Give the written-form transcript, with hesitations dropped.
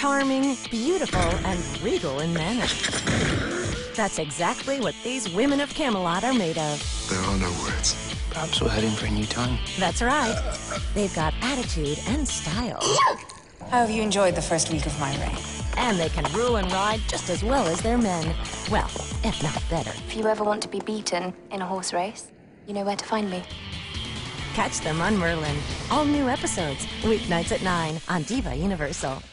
charming, beautiful, and regal in manner. That's exactly what these women of Camelot are made of. There are no words. Perhaps we're heading for a new time. That's right. They've got attitude and style. How have you enjoyed the first week of my reign? And they can rule and ride just as well as their men. Well, if not better. If you ever want to be beaten in a horse race, you know where to find me. Catch them on Merlin. All new episodes, weeknights at 9 on Diva Universal.